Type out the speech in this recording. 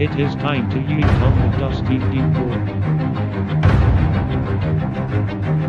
It is time to yeet on the dusty deep void.